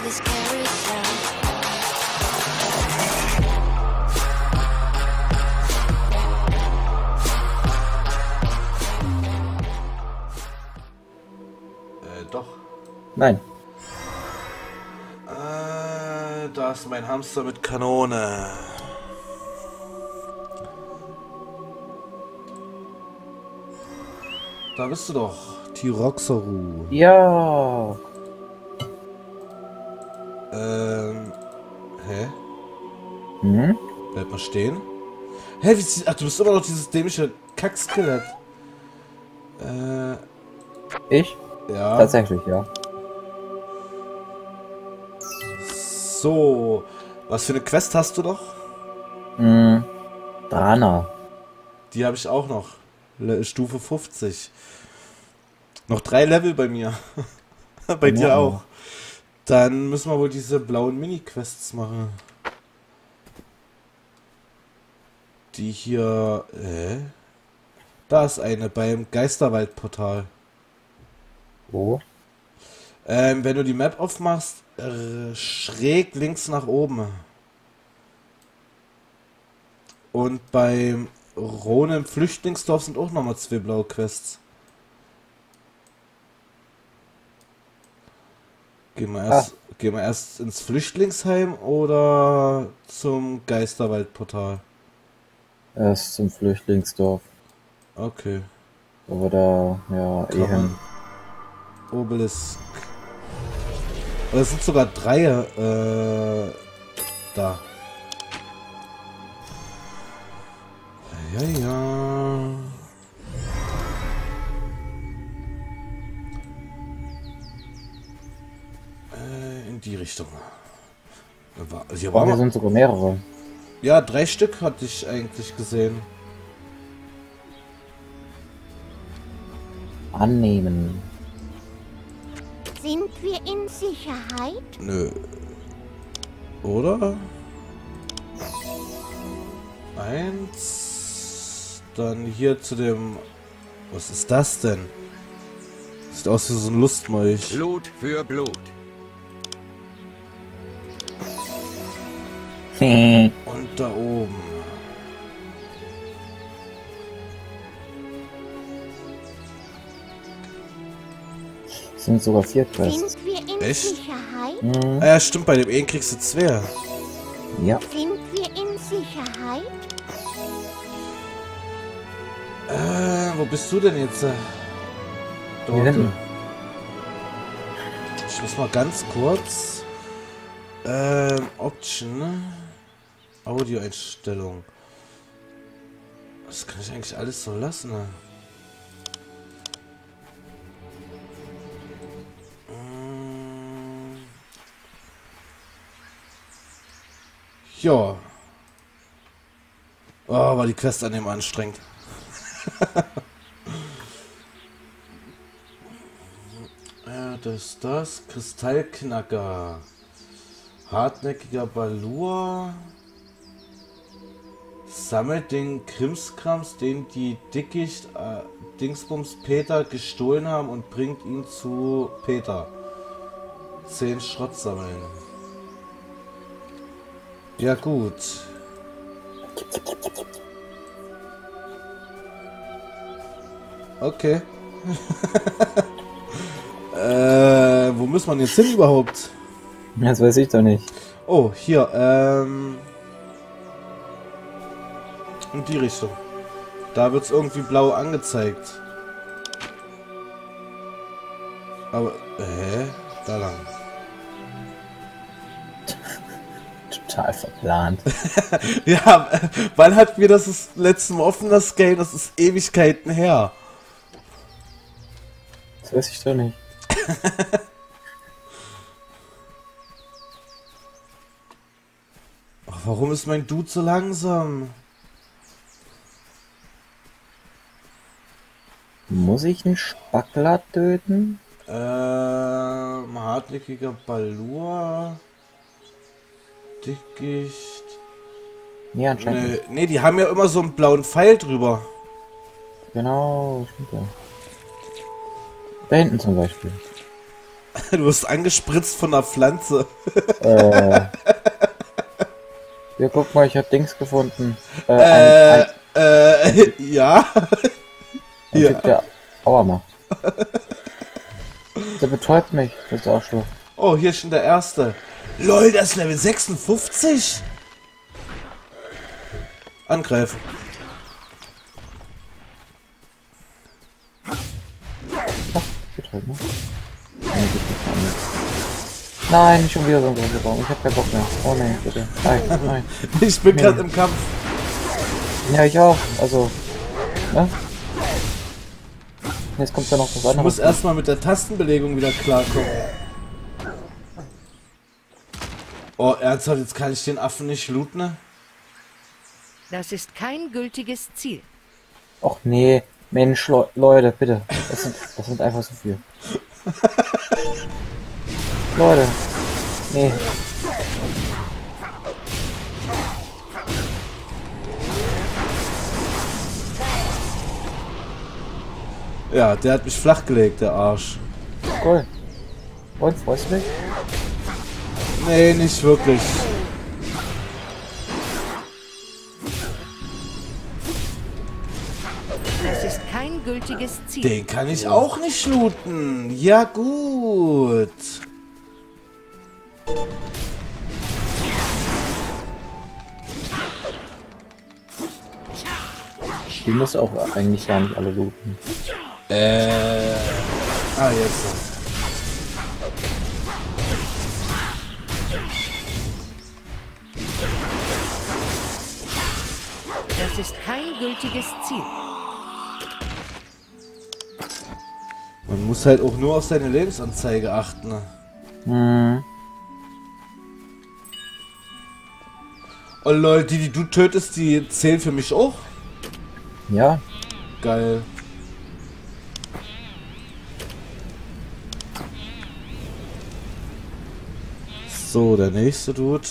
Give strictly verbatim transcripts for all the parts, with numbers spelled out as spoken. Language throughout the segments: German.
this carousel. Äh, doch. Nein. Äh, da ist mein Hamster mit Kanone. Da bist du doch. Tyroxaru. Ja. Ähm. Hä? Hm? Bleib mal stehen. Hä, wie sieht. Ach, du bist immer noch dieses dämliche Kackskelett. Äh. Ich? Ja. Tatsächlich, ja. So. Was für eine Quest hast du noch? Hm. Drana. Die habe ich auch noch. Le Stufe fünfzig. Noch drei Level bei mir. Bei dir Ja. auch. Dann müssen wir wohl diese blauen Mini-Quests machen. Die hier... Äh? Da ist eine beim Geisterwaldportal. Wo? Ähm, wenn du die Map aufmachst, äh, schräg links nach oben. Und beim Rhone im Flüchtlingsdorf sind auch nochmal zwei blaue Quests. Gehen wir erst, ah. gehen wir erst ins Flüchtlingsheim oder zum Geisterwaldportal? Erst zum Flüchtlingsdorf. Okay. Aber da, ja, eh hin. Obelisk. Aber es sind sogar drei, äh, da. Ja, ja. Äh, in die Richtung. Hier Oh, hier sind sogar mehrere. Ja, drei Stück hatte ich eigentlich gesehen. Annehmen. Sind wir in Sicherheit? Nö. Oder? Eins. Dann hier zu dem... Was ist das denn? Sieht aus wie so ein Lustmolch. Blut für Blut. Und da oben. Es sind sogar vier Quests. Sind wir in Echt? Sicherheit? Mhm. Ah ja, stimmt, bei dem einen kriegst du zwei. Ja. Sind wir in Sicherheit? Äh, wo bist du denn jetzt? Hier Dort. hinten. Ich muss mal ganz kurz. Ähm, Option. Audioeinstellung. Das kann ich eigentlich alles so lassen. Ne? Mm. Ja. Oh, war die Quest an dem anstrengend. Ja, das ist das. Kristallknacker. Hartnäckiger Balur. Sammelt den Krimskrams, den die Dickicht äh, Dingsbums Peter gestohlen haben und bringt ihn zu Peter. Zehn Schrott sammeln. Ja gut. Okay. äh, wo muss man jetzt hin überhaupt? Das weiß ich doch nicht. Oh, hier, ähm... in die Richtung. Da wird es irgendwie blau angezeigt. Aber, hä? Da lang. Total verplant. Ja, wann hatten wir das, das letzte Mal offen, das Game? Das ist Ewigkeiten her. Das weiß ich doch nicht. Ach, warum ist mein Dude so langsam? Muss ich einen Spackler töten? Ähm, hartnäckiger Balur. Dickicht. Ja, anscheinend. Nee, nicht. nee, die haben ja immer so einen blauen Pfeil drüber. Genau, stimmt ja. Da hinten zum Beispiel. Du wirst angespritzt von einer Pflanze. Äh. Ja, guck mal, ich hab Dings gefunden. Äh, Äh, ein, äh, ja. ein ja. Typ, der Aua macht. Der betäubt mich, das Arschloch. Oh, hier ist schon der erste. Lol, das ist Level sechsundfünfzig. Angreifen. Betäubt, ne? Nee, geht nicht an. Nein, nicht schon wieder so ein großer Baum. Ich hab keinen Bock mehr. Oh nein, bitte. Nein, nein. Ich bin Nee. gerade im Kampf. Ja, ich auch. Also, ne? Jetzt kommt da noch was Ich anderes. muss erstmal mit der Tastenbelegung wieder klarkommen. Oh, ernsthaft, jetzt kann ich den Affen nicht looten, ne? Das ist kein gültiges Ziel. Och nee, Mensch, Le Leute, bitte. Das sind, das sind einfach so viel. Leute. Nee. Ja, der hat mich flachgelegt, der Arsch. Cool. Und, freust du dich? Nee, nicht wirklich. Das ist kein gültiges Ziel. Den kann ich auch nicht looten. Ja, gut. Die muss auch eigentlich gar nicht alle looten. Äh. Ah, jetzt. Das ist kein gültiges Ziel. Man muss halt auch nur auf seine Lebensanzeige achten. Ne? Hm. Oh Leute, die, die du tötest, die zählen für mich auch? Ja. Geil. So, der nächste Dude.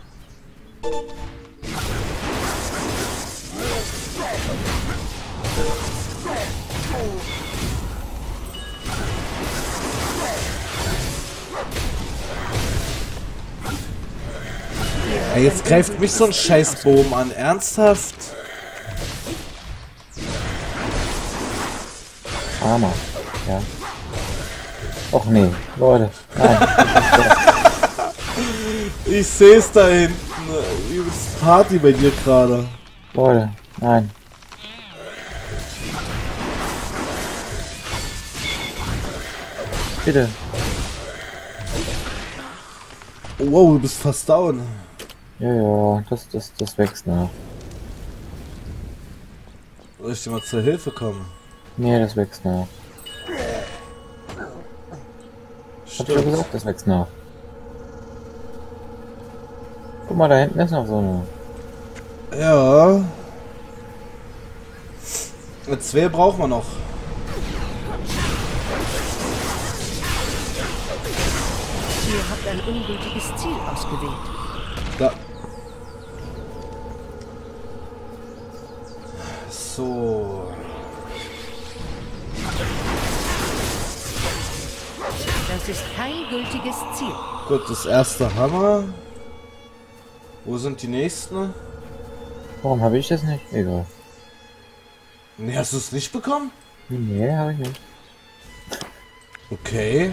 Ey, jetzt greift mich so ein Scheißbogen an. Ernsthaft? Armer. Ja. Och nee, Leute. Nein. Ich seh's da hinten. Übelst Party bei dir gerade. Leute, nein. Bitte. Oh, wow, du bist fast down. Ja, ja, das, das, das wächst nach. Soll ich dir mal zur Hilfe kommen? Nee, das wächst nach. Ich hab schon gesagt, das wächst nach. Guck mal, da hinten ist noch so eine. Ja. Zwei brauchen wir noch. Ihr habt ein ungültiges Ziel ausgewählt. Da. So. Das ist kein gültiges Ziel. Gut, das erste Hammer. Wo sind die nächsten? Warum habe ich das nicht? Egal. Nee, hast du es nicht bekommen? Nee, habe ich nicht. Okay.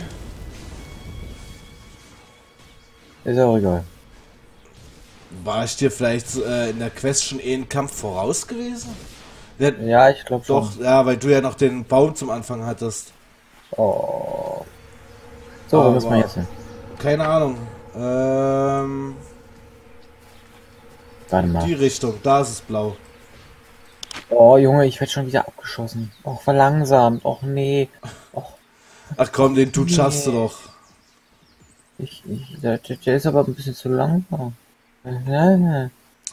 Ist auch egal. War ich dir vielleicht äh, in der Quest schon eh einen Kampf voraus gewesen? Der, Ja, ich glaube schon. Doch, ja, weil du ja noch den Baum zum Anfang hattest. Oh. So, wo müssen wir jetzt hin? Keine Ahnung. Ähm, Warte mal. die Richtung, da ist es blau. Oh, Junge, ich werde schon wieder abgeschossen. Och, verlangsamt. Och, nee. Och, Ach komm, den Dude schaffst du Nee. doch. ich, ich, der, der ist aber ein bisschen zu langsam. Ja,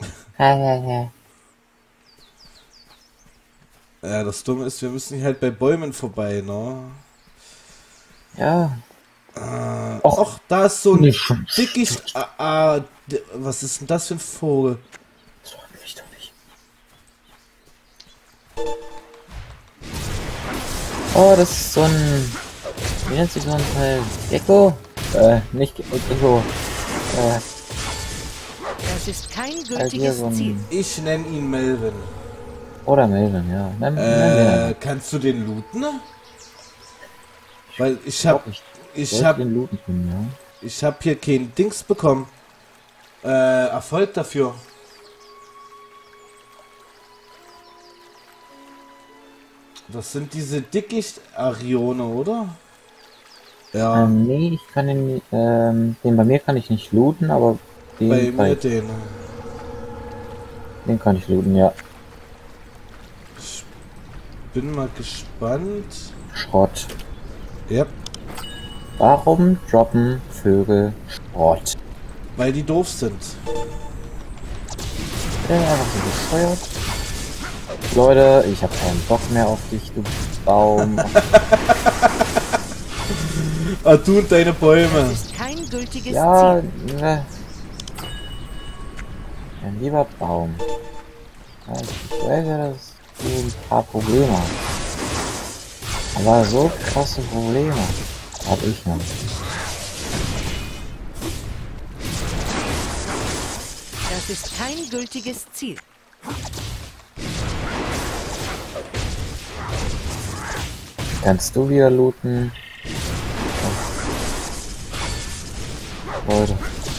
Ja, das Dumme ist, wir müssen hier halt bei Bäumen vorbei, ne? ja. Äh, Och. och, da ist so ein Nicht schon. Dickicht. Ah, ah, d- was ist denn das für ein Vogel? Das freut mich doch nicht. Oh, das ist so ein... Wie nennt sich so ein Teil? Gecko? Äh, nicht Ge- Gecko. Äh, Das ist kein halt hier gültiges so Ziel. ein... Ich nenne ihn Melvin. Oder Melvin, ja. Nenn, nenn Äh, den kannst du den looten? Weil ich hab, ich ich sollte hab, den looten können, ja. ich hab hier kein Dings bekommen. Äh, Erfolg dafür. Das sind diese Dickicht-Arione, oder? Ja, Ähm, nee, ich kann den, ähm, den bei mir kann ich nicht looten, aber den bei bei, mir den. den kann ich looten, ja. Ich bin mal gespannt. Schrott. Ja, Warum droppen Vögel Schrott? weil die doof sind. Ja, einfach so bescheuert. Leute, ich habe keinen Bock mehr auf dich, du Baum. Ah, du und deine Das Bäume. ist kein gültiges Ja, Ziel. ne. Mein lieber Baum. Ja, ich weiß ja, dass du ein paar Probleme hast. Aber so krasse Probleme habe ich noch. Das ist kein gültiges Ziel. Kannst du wieder looten? Oh. Leute.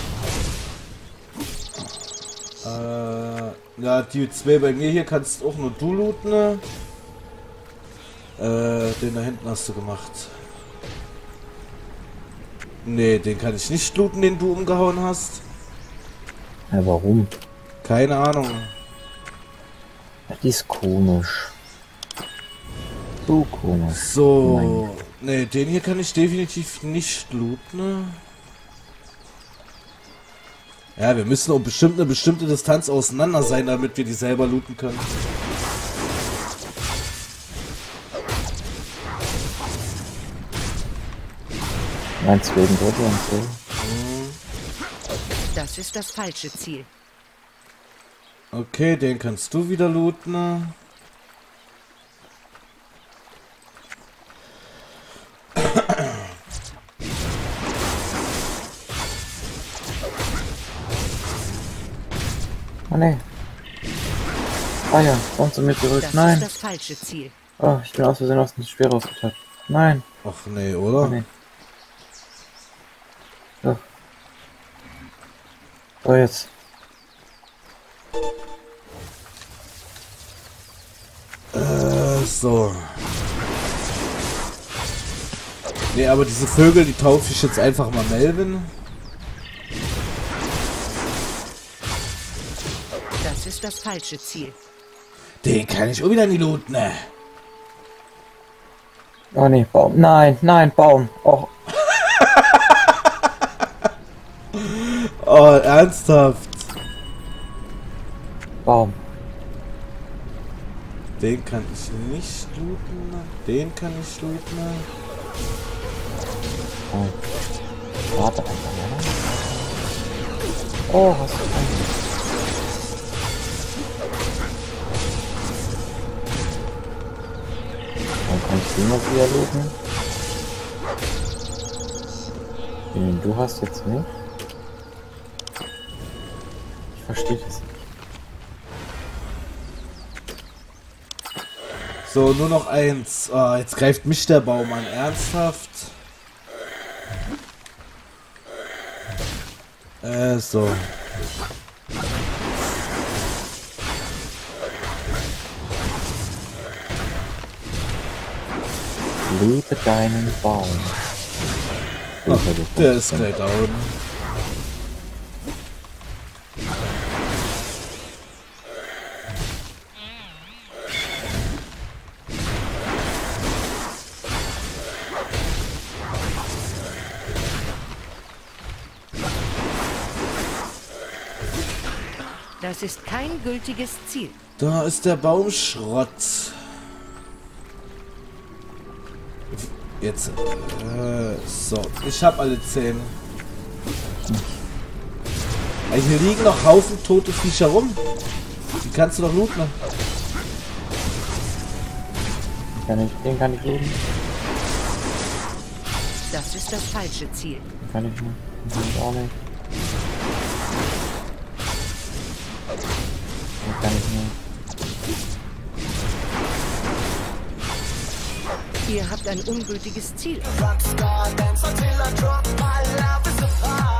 Äh, ja, die zwei bei mir hier kannst auch nur du looten. Ne? Äh, den da hinten hast du gemacht. Nee, den kann ich nicht looten, den du umgehauen hast. Ja, warum? Keine Ahnung. Ja, die ist komisch. So komisch. So. Nee, den hier kann ich definitiv nicht looten. Ne? Ja, wir müssen um bestimmt eine bestimmte Distanz auseinander sein, damit wir die selber looten können. Meinst du wegen Dritte und so? Das ist das falsche Ziel. Okay, den kannst du wieder looten. Ne? Oh ne. Ah ja, kommst du mit zurück? Das Nein. ist das falsche Ziel. Oh, ich bin aus Versehen aus dem Speer rausgetappt. Nein. Ach nee, Oh oder? ne. So. So jetzt. Äh, so. Nee, aber diese Vögel, die taufe ich jetzt einfach mal Melvin. Das ist das falsche Ziel. Den kann ich auch wieder nie looten, ne? Oh ne, Baum. Nein, nein, Baum. Oh, Oh, ernsthaft. Baum. Den kann ich nicht looten. Den kann ich looten. Oh. Warte einfach mal. Oh, hast du einen. Dann kann ich den noch wieder looten. Den du hast jetzt nicht. Ich verstehe das nicht. So, nur noch eins. Oh, jetzt greift mich der Baum an. Ernsthaft? Äh, so. Lebe deinen Baum. Ach, der ist gleich down. Das ist kein gültiges Ziel. Da ist der Baumschrott. Jetzt. Äh, so. Ich habe alle zehn. Also hier liegen noch Haufen tote Viecher rum. Die kannst du doch looten. Kann ich, den kann ich looten. ist das falsche Ziel. Kann ich nicht. Kann ich auch nicht. Das kann ich nicht. Ihr habt ein ungültiges Ziel. Rockstar dance until I drop my love is a fire.